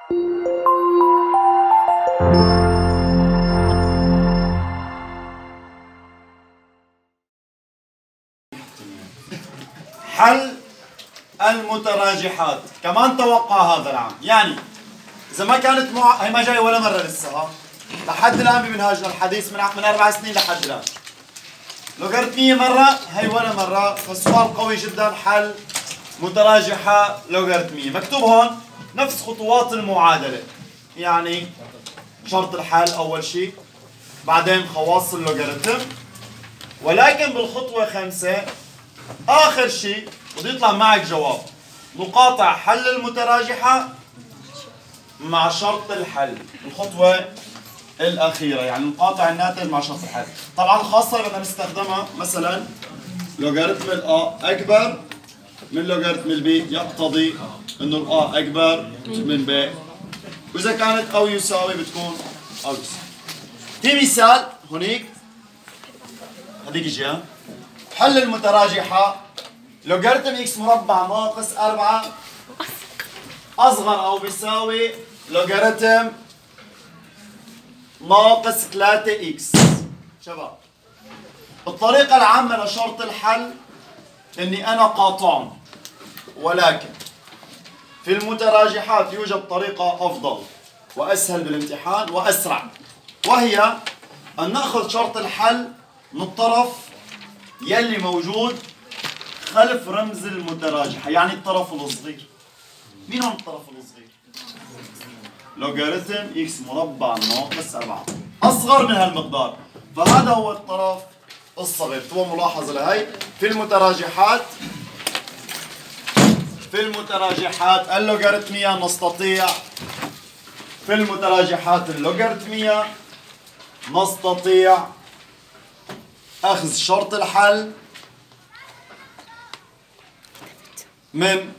حل المتراجحات كمان توقع هذا العام، يعني إذا ما كانت هي ما جاي ولا مرة لسه ها لحد الآن بمنهاجنا الحديث من 4 سنين لحد الآن. لوغاريتمية مرة هي ولا مرة، فالسؤال قوي جدا. حل متراجحة لوغاريتمية مكتوب هون نفس خطوات المعادلة، يعني شرط الحل أول شيء، بعدين خواص اللوغاريتم، ولكن بالخطوة 5 آخر شيء بده يطلع معك جواب نقاطع حل المتراجحة مع شرط الحل. الخطوة الأخيرة يعني نقاطع الناتج مع شرط الحل. طبعا الخاصة اللي بدنا نستخدمها مثلا لوغاريتم الآ أكبر من لوغاريتم البي يقتضي إنه الآ أكبر من ب، وإذا كانت أو يساوي بتكون أو يساوي. في مثال هنيك هذيك جهة حل المتراجحة لوغاريتم إكس مربع ناقص 4 أصغر أو بيساوي لوغاريتم ناقص 3 إكس. شباب الطريقة العامة لشرط الحل إني أنا قاطعهم، ولكن في المتراجحات يوجد طريقة أفضل وأسهل بالامتحان وأسرع، وهي أن نأخذ شرط الحل من الطرف يلي موجود خلف رمز المتراجحة، يعني الطرف الصغير. مين هو الطرف الصغير؟ لوغاريتم إكس مربع ناقص 4 أصغر من هالمقدار، فهذا هو الطرف الصغير. تبغى ملاحظة لهي في المتراجحات. في المتراجحات اللوغاريتمية نستطيع في المتراجحات اللوغاريتمية نستطيع أخذ شرط الحل من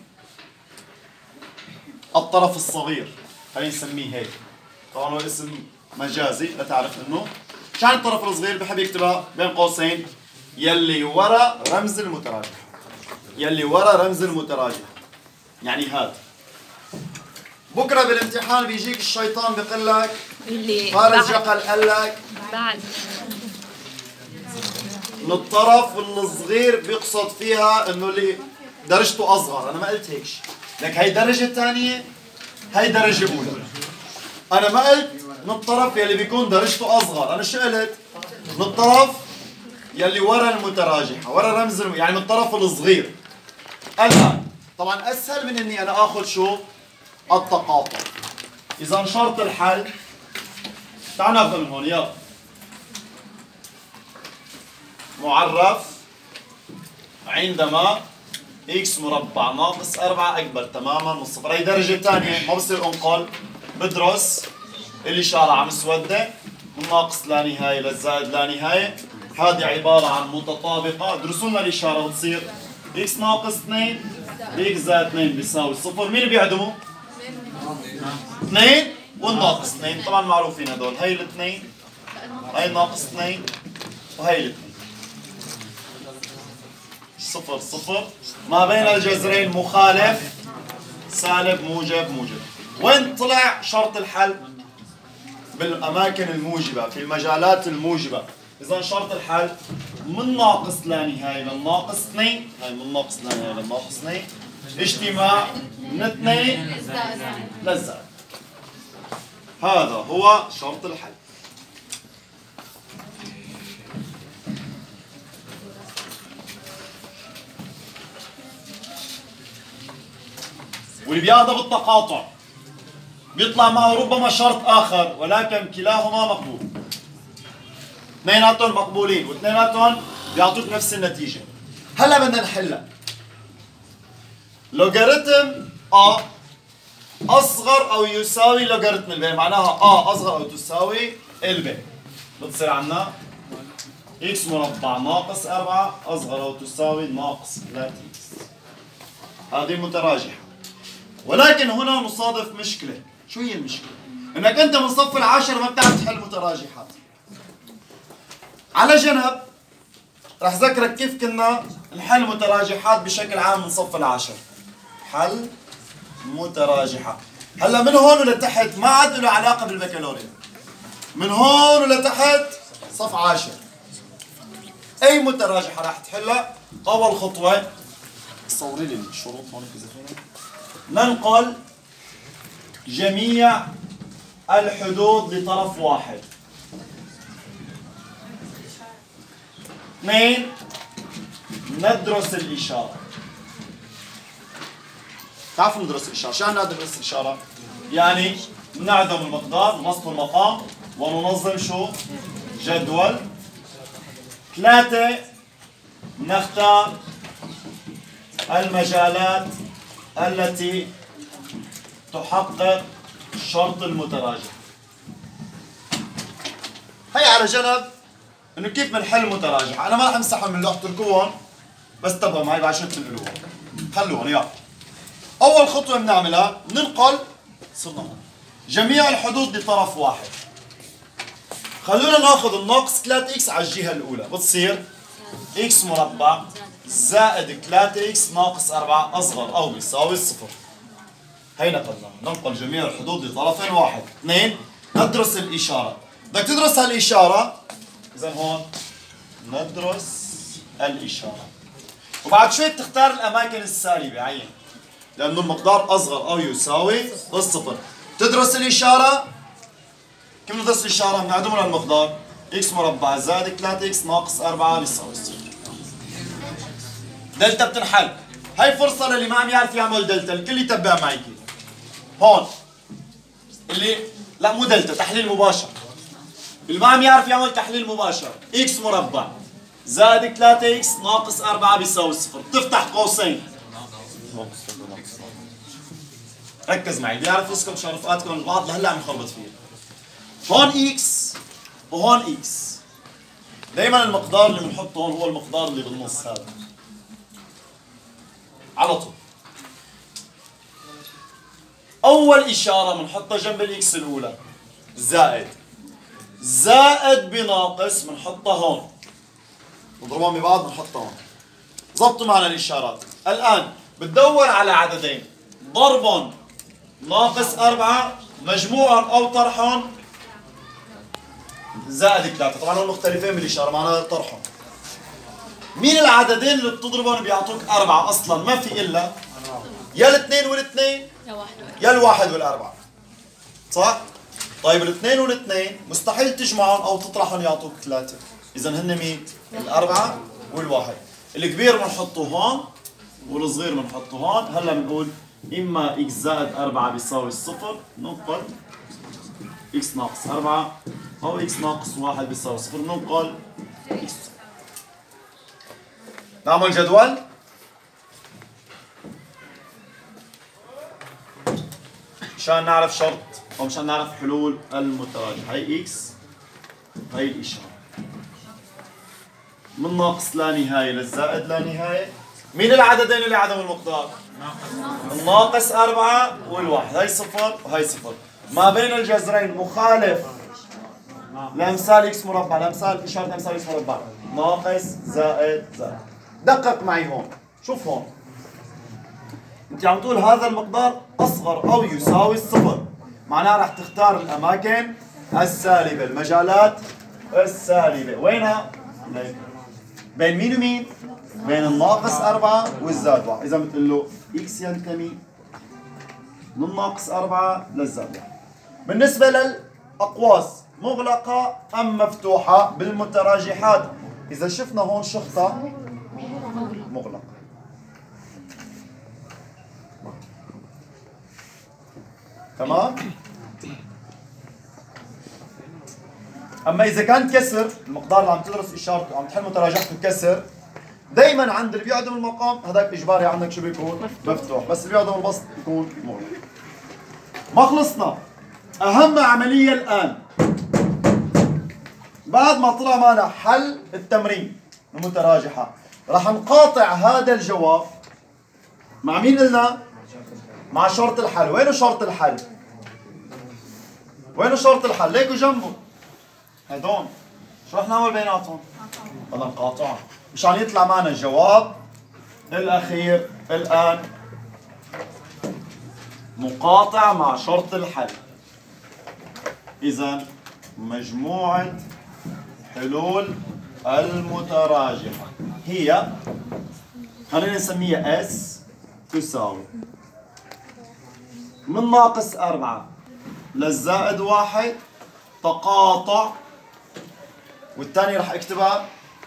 الطرف الصغير، خلينا نسميه هيك، طبعا هو اسم مجازي لتعرف انه شان الطرف الصغير بحب يكتبها بين قوسين يلي ورا رمز المتراجح، يلي ورا رمز المتراجح، يعني هذا. بكره بالامتحان بيجيك الشيطان بيقول لك فارس جقل قال لك بعد الطرف الصغير بيقصد فيها انه اللي درجته اصغر. انا ما قلت هيك شيء، لك هي درجه ثانيه هي درجه اولى. انا ما قلت من الطرف يلي بيكون درجته اصغر، انا شو قلت؟ من الطرف يلي ورا المتراجحه، ورا رمز يعني من الطرف الصغير. الان طبعا اسهل من اني انا اخذ شو؟ التقاطع. اذا شرط الحل تعال ناخذ من هون يلا. معرف عندما إكس مربع ناقص 4 أكبر تماما من صفر. هي درجة ثانية ما بصير أنقل، بدرس الإشارة عم مسودة من ناقص لا نهاية للزائد لا نهاية. هذه عبارة عن متطابقة، ادرسوا لنا الإشارة بتصير إكس ناقص 2 بإكس زائد 2 بيساوي صفر. مين بيعدموا؟ 2 والناقص 2، طبعا معروفين هدول. هي الاثنين، هي ناقص 2 وهي الاثنين. صفر صفر ما بين الجذرين مخالف، سالب موجب موجب. وين طلع شرط الحل؟ بالأماكن الموجبة، في المجالات الموجبة. إذا شرط الحل من ناقص لا نهاية للناقص 2، هاي من ناقص لا نهاية للناقص 2، اجتماع من 2 للزائد. هذا هو شرط الحل. واللي بياخذ بالتقاطع بيطلع معه ربما شرط آخر، ولكن كلاهما مقبول. اثنيناتهم مقبولين واثنيناتهم بيعطوك نفس النتيجة. هلا بدنا نحلها. لوغاريتم A أصغر أو يساوي لوغاريتم الب، معناها A أصغر أو تساوي الب. بتصير عنا إكس مربع ناقص 4 أصغر أو تساوي ناقص 3x. هذه متراجحة. ولكن هنا نصادف مشكلة. شو هي المشكلة؟ انك انت من صف العاشر ما بتعرف تحل متراجحات. على جنب رح ذكرك كيف كنا نحل متراجحات بشكل عام من صف العاشر. حل متراجحة. هلا من هون ولتحت ما عاد له علاقه بالبكالوريا. من هون ولتحت صف 10. اي متراجحه راح تحلها؟ اول خطوه صوري لي الشروط هون اذا فينا. ننقل جميع الحدود لطرف واحد. 2 ندرس الإشارة. تعرفوا ندرس الإشارة، شو يعني ندرس الإشارة؟ يعني نعدم المقدار نبسط المقام وننظم شو؟ جدول. 3 نختار المجالات التي تحقق شرط المتراجع. هي على جنب انه كيف بنحل متراجع. انا ما رح امسحهم من لوحة الكون بس انتبهوا معي بعد شوي بتنقلوهم. خلوهم يلا. اول خطوة بنعملها ننقل صرنا هون جميع الحدود لطرف واحد. خلونا ناخذ الناقص 3x على الجهة الأولى بتصير x مربع زائد 3x ناقص 4 أصغر أو بيساوي الصفر. هي نقلناها. ننقل جميع الحدود لطرف واحد. 2 ندرس الإشارة. بدك تدرس هالإشارة إذا هون ندرس الإشارة. وبعد شوي بتختار الأماكن السالبة عين لأنه المقدار أصغر أو يساوي الصفر. تدرس الإشارة. كيف ندرس الإشارة؟ بنعدم المقدار x مربع زائد 3x ناقص 4 بيساوي الصفر. دلتا بتنحل. هاي فرصة للي ما عم يعرف يعمل دلتا، الكل يتبع معي كده. هون اللي لا مو دلتا، تحليل مباشر. اللي ما عم يعرف يعمل تحليل مباشر x مربع زائد 3x ناقص 4 بيساوي صفر. تفتح قوسين. ركز معي، بيعرف يسكب شرفاتكم البعض لهلا عم يخربط فيها. هون x وهون x. دائما المقدار اللي بنحطه هون هو المقدار اللي بالنص هذا. على طول. أول إشارة بنحطها جنب الإكس الأولى زائد بناقص بنحطها هون. نضربهم ببعض بنحطها هون. ضبطوا معنا الإشارات. الآن بتدور على عددين ضرب ناقص 4 مجموعهم أو طرحهم زائد 3. طبعا هون مختلفين بالإشارة معناها طرحهم. مين العددين اللي بتضربهم بيعطوك 4 أصلا؟ ما في إلا يا الاثنين والاثنين يا الواحد والأربعة. صح؟ طيب الاثنين والاثنين مستحيل تجمعهم أو تطرحهم يعطوك 3. إذا هن مين؟ الأربعة والواحد. الكبير بنحطه هون والصغير بنحطه هون. هلا بنقول إما x زائد 4 بيساوي الصفر ننقل x ناقص 4 أو x ناقص 1 بيساوي صفر ننقل x. نعمل جدول. مشان نعرف شرط او مشان نعرف حلول المتراجع. هي x هي الإشارة من ناقص لا نهاية للزائد لا نهاية. مين العددين اللي عدم المقدار؟ الناقص 4 والواحد. هي صفر وهي صفر. ما بين الجذرين مخالف لأمثال x مربع لأمثال إشارة أمثال x مربع ناقص زائد. دقق معي هون. شوف هون انت عم تقول هذا المقدار اصغر او يساوي الصفر معناها رح تختار الاماكن السالبه المجالات السالبه. وينها؟ بين مين ومين؟ بين الناقص 4 والزائد 1. اذا بتقول له x ينتمي من ناقص 4 للزائد 1. بالنسبه للاقواس مغلقه ام مفتوحه بالمتراجحات اذا شفنا هون شخطه مغلقة. تمام؟ أما إذا كان كسر المقدار اللي عم تدرس إشارته عم تحل متراجعته كسر دائما عند اللي بيعدم المقام هذاك إجباري عندك شو بيكون؟ مفتوح. بس اللي بيعدم البسط بيكون مغلق. ما خلصنا. أهم عملية الآن بعد ما طلع معنا حل التمرين المتراجحة راح نقاطع هذا الجواب مع مين قلنا؟ مع شرط الحل. وينه شرط الحل؟ وينه شرط الحل؟ ليكوا جنبه هدول. شو رح نعمل بيناتهم؟ بدنا نقاطعهم مشان يطلع معنا الجواب الأخير الآن مقاطع مع شرط الحل. إذا مجموعة حلول المتراجحة هي خلينا نسميها S تساوي من ناقص 4 للزائد 1 تقاطع، والثانية رح اكتبها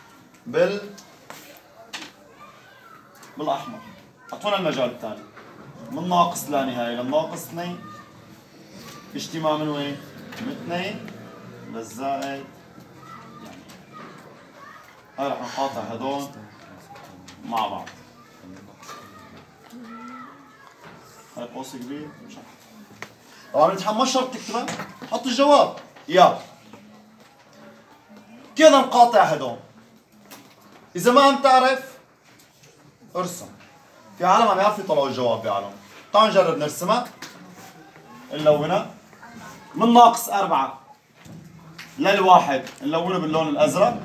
بالأحمر. أعطونا المجال الثاني من ناقص لا نهاية للناقص 2 اجتماع من وين؟ من 2 للزائد. هاي رح نقاطع هدول مع بعض. هاي قوس كبير مش عارف. طبعا الامتحان ما شرط تكتبها، حط الجواب يلا. كذا نقاطع هدول. إذا ما عم تعرف ارسم. في عالم عم يعرفوا يطلعوا الجواب بعالم. تعالوا نجرب نرسمها. نلونها. من ناقص 4 للواحد نلونه باللون الأزرق.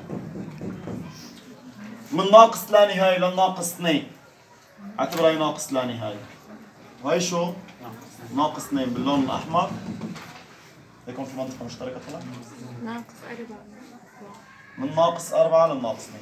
من ناقص لا نهاية للناقص 2 اعتبرها هي ناقص لا نهاية. وهي شو؟ ناقص 2 باللون الأحمر. هيكون في منطقة مشتركة طلع؟ ناقص 4 من ناقص 4 للناقص 2.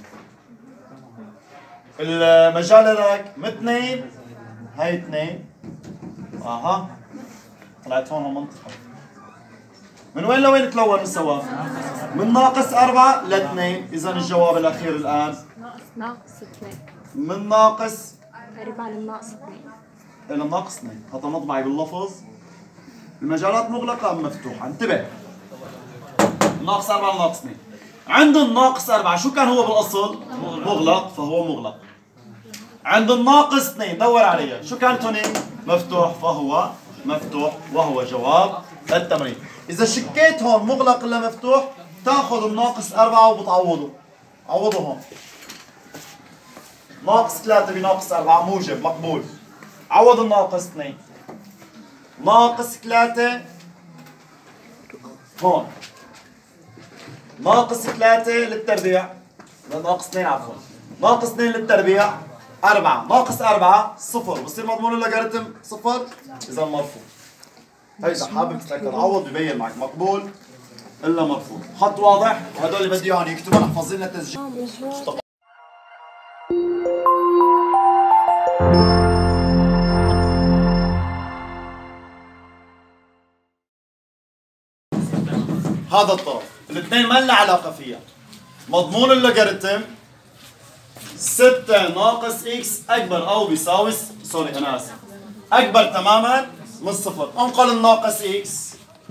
المجال هذاك من 2 هي 2 اها طلعت هون المنطقة. من وين لوين تلون السوا؟ من ناقص 4 ل 2. إذا الجواب الأخير الآن ناقص 2 من ناقص 4 للناقص 2 إلى ناقص 2. حتى نطبع باللفظ. المجالات مغلقة أم مفتوحة؟ انتبه. ناقص 4 لناقص 2. عند الناقص 4 شو كان هو بالأصل؟ مغلق فهو مغلق. عند الناقص 2 دور عليها شو كانت هون؟ مفتوح فهو مفتوح وهو جواب التمرين. إذا شكيت هون مغلق ولا مفتوح تاخذ الناقص 4 وبتعوضه. عوضه هون. ناقص 3 بناقص 4 موجب مقبول. عوض الناقص 2. ناقص 3 هون. ناقص 3 للتربيع. ناقص 2 عفوا. ناقص 2 للتربيع 4. ناقص 4 صفر. بصير مضمون اللوغاريتم صفر. إذا مرفوض. هي إذا حابب تتأكد عوض ببين معك مقبول إلا مرفوض. خط واضح؟ وهدول اللي بدي إياهم يكتبوا نحفظ لنا تسجيل. هذا الطرف الاثنين ما لنا علاقة فيها. مضمون اللوغاريتم 6 ناقص اكس اكبر او بيساوي سوري انا اسف اكبر تماما من صفر. انقل الناقص اكس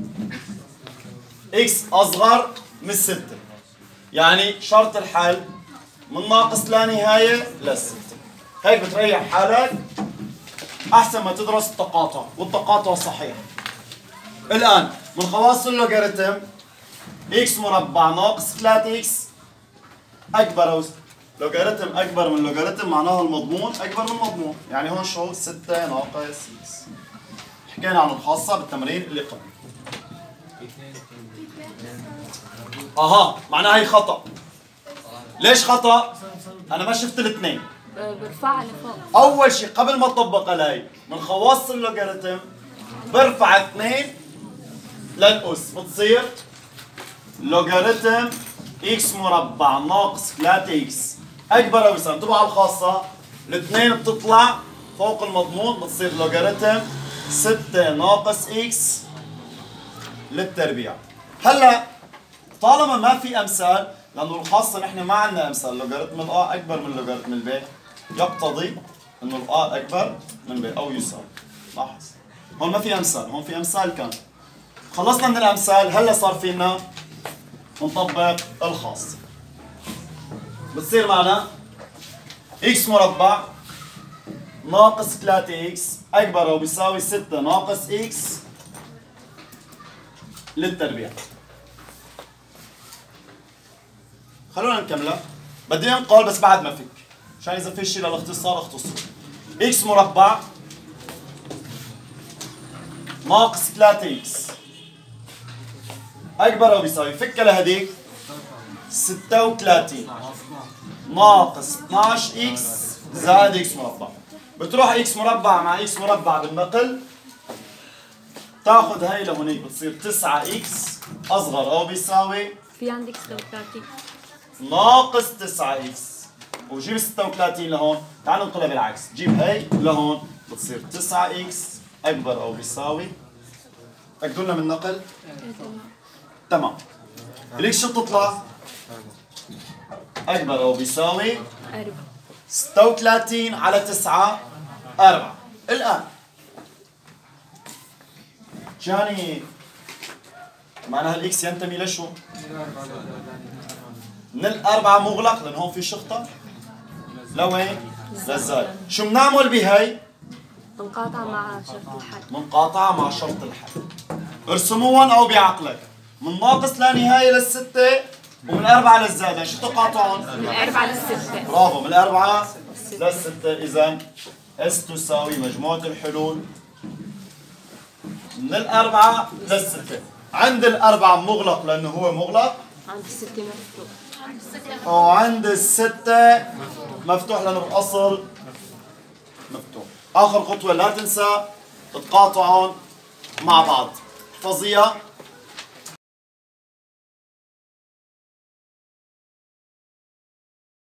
اكس اصغر من 6. يعني شرط الحل من ناقص لا نهاية للستة. هيك بتريح حالك احسن ما تدرس التقاطع، والتقاطع صحيح. الان من خواص اللوغاريتم اكس مربع ناقص 3 اكس اكبر او لوغاريتم اكبر من لوغاريتم معناها المضمون اكبر من المضمون. يعني هون شو 6 ناقص اكس. حكينا عن الخاصة بالتمرين اللي قبل. اها معناها هي خطأ. ليش خطأ؟ انا ما شفت الاثنين. برفعها لفوق. اول شيء قبل ما اطبق علي من خواص اللوغاريتم برفع 2 للأس بتصير لوغاريتم اكس مربع ناقص 3 اكس اكبر او يساوي. انتبهوا على الخاصة الاثنين بتطلع فوق المضمون بتصير لوغاريتم 6 ناقص اكس للتربيع. هلا طالما ما في امثال لانه الخاصة نحن ما عندنا امثال، لوغاريتم الآ اكبر من لوغاريتم البي يقتضي انه الآ اكبر من بي او يساوي. لاحظ هون ما في امثال، هون في امثال كان. خلصنا من الامثال هلا صار فينا نطبق الخاص. بتصير معنا اكس مربع ناقص 3 اكس اكبر او بيساوي 6 ناقص اكس للتربيع. خلونا نكملها. بدي انقل بس بعد ما فيك عشان اذا في شيء للاختصار اختصر. اكس مربع ناقص 3 اكس اكبر او بيساوي فكها لهديك 36 ناقص 12 اكس زائد اكس مربع. بتروح اكس مربع مع اكس مربع بالنقل تاخذ هاي لهونيك بتصير 9 اكس اصغر او بيساوي في عندك 36. ناقص 9 اكس. وجيب 36 لهون، تعالوا ننقلها بالعكس، جيب هي لهون بتصير 9 اكس اكبر او بيساوي، تاكدوا لنا من النقل؟ تمام. الاكس شو بتطلع؟ اكبر او بيساوي 4. 36 على 9 4. الان جاني معناها الاكس ينتمي لشو؟ من الأربعة مغلق لأن هون في شخطة لوين؟ للزاوية. شو بنعمل بهي؟ منقاطعة مع شرط الحل. منقاطعة مع شرط الحل. ارسموهم أو بعقلك. من ناقص لا نهاية للستة ومن 4 للزائدة، شو تقاطعهم؟ من 4 ل6. برافو، من 4 للستة. إذا اس تساوي مجموعة الحلول من 4 للستة. عند 4 مغلق لأنه هو مغلق. عند 6 مفتوح. وعند 6 مفتوح لأنه بالأصل مفتوح. آخر خطوة لا تنسى تتقاطعون مع بعض. احفظيها.